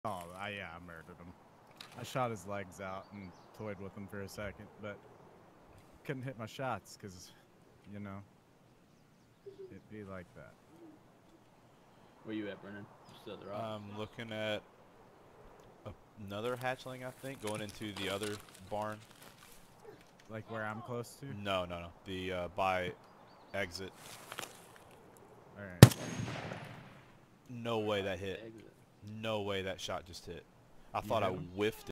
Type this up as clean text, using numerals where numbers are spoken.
Oh, yeah, I murdered him. I shot his legs out and toyed with him for a second, but couldn't hit my shots because, you know, it'd be like that. Where you at, Brennan? You still at the rock? I'm looking at another hatchling, I think, going into the other barn. Like where I'm close to? No. The by exit. Alright. No way that hit. Exit. No way that shot just hit. I You thought I hit him? whiffed